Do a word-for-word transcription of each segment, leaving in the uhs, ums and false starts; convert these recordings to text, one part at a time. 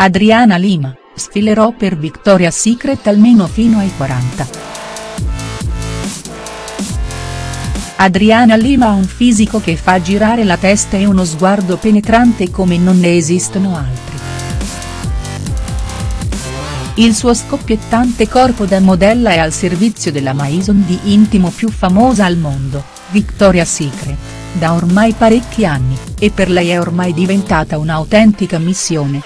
Adriana Lima, sfilerò per Victoria's Secret almeno fino ai quaranta. Adriana Lima ha un fisico che fa girare la testa e uno sguardo penetrante come non ne esistono altri. Il suo scoppiettante corpo da modella è al servizio della maison di intimo più famosa al mondo, Victoria's Secret, da ormai parecchi anni, e per lei è ormai diventata un'autentica missione.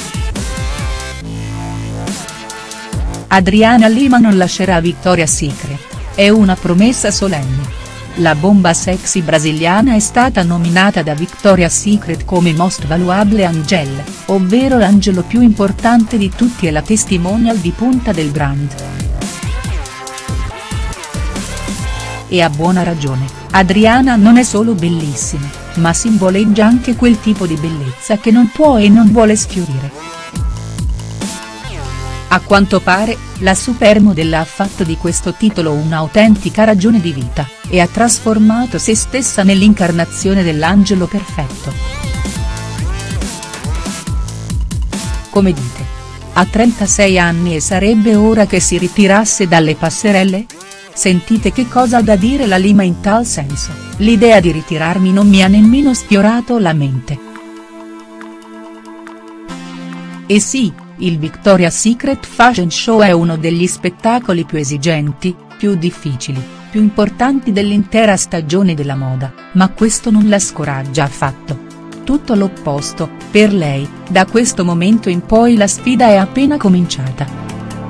Adriana Lima non lascerà Victoria's Secret, è una promessa solenne. La bomba sexy brasiliana è stata nominata da Victoria's Secret come Most Valuable Angel, ovvero l'angelo più importante di tutti e la testimonial di punta del brand. E a buona ragione, Adriana non è solo bellissima, ma simboleggia anche quel tipo di bellezza che non può e non vuole sfiorire. A quanto pare, la supermodel ha fatto di questo titolo un'autentica ragione di vita, e ha trasformato se stessa nell'incarnazione dell'angelo perfetto. Come dite? Ha trentasei anni e sarebbe ora che si ritirasse dalle passerelle? Sentite che cosa ha da dire la Lima in tal senso: l'idea di ritirarmi non mi ha nemmeno sfiorato la mente. E sì, il Victoria's Secret Fashion Show è uno degli spettacoli più esigenti, più difficili, più importanti dell'intera stagione della moda, ma questo non la scoraggia affatto. Tutto l'opposto, per lei, da questo momento in poi la sfida è appena cominciata.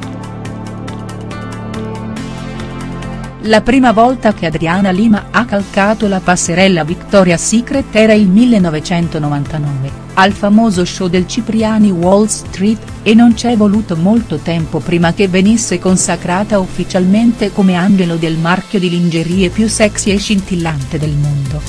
La prima volta che Adriana Lima ha calcato la passerella Victoria's Secret era il millenovecentonovantanove, al famoso show del Cipriani Wall Street, e non c'è voluto molto tempo prima che venisse consacrata ufficialmente come angelo del marchio di lingerie più sexy e scintillante del mondo.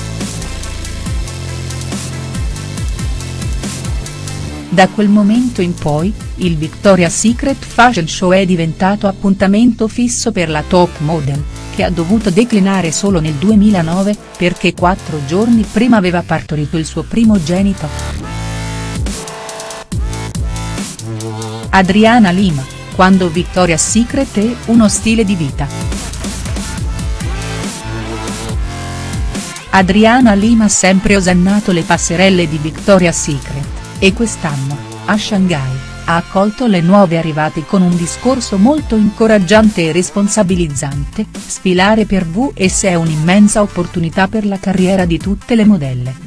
Da quel momento in poi, il Victoria's Secret Fashion Show è diventato appuntamento fisso per la top model, che ha dovuto declinare solo nel duemilanove, perché quattro giorni prima aveva partorito il suo primogenito. Adriana Lima, quando Victoria's Secret è uno stile di vita. Adriana Lima ha sempre osannato le passerelle di Victoria's Secret, e quest'anno, a Shanghai, ha accolto le nuove arrivate con un discorso molto incoraggiante e responsabilizzante: sfilare per V S è un'immensa opportunità per la carriera di tutte le modelle.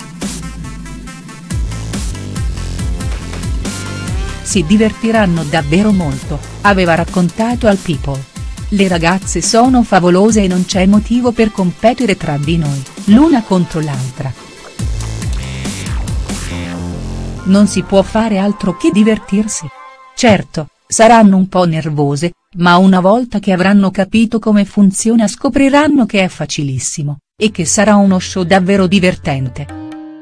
Si divertiranno davvero molto, aveva raccontato al People. Le ragazze sono favolose e non c'è motivo per competere tra di noi, l'una contro l'altra. Non si può fare altro che divertirsi. Certo, saranno un po' nervose, ma una volta che avranno capito come funziona scopriranno che è facilissimo, e che sarà uno show davvero divertente.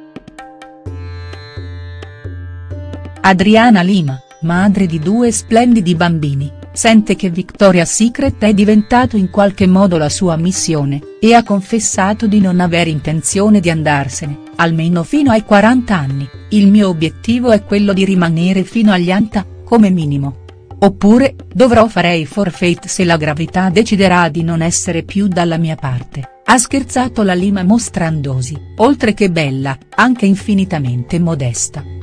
Adriana Lima, madre di due splendidi bambini, sente che Victoria's Secret è diventato in qualche modo la sua missione, e ha confessato di non aver intenzione di andarsene, almeno fino ai quaranta anni. Il mio obiettivo è quello di rimanere fino agli ottanta, come minimo. Oppure, dovrò fare forfeit se la gravità deciderà di non essere più dalla mia parte, ha scherzato la Lima mostrandosi, oltre che bella, anche infinitamente modesta.